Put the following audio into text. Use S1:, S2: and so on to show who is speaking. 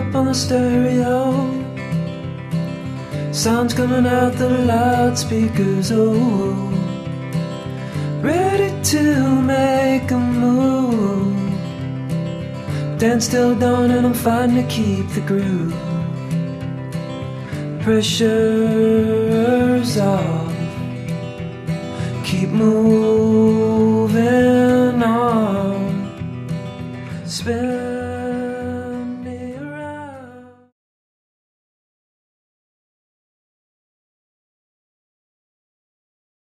S1: up on the stereo. Sounds coming out the loudspeakers, oh, ready to make a move. Dance till dawn and I'm fighting to keep the groove. Pressure's off, keep moving.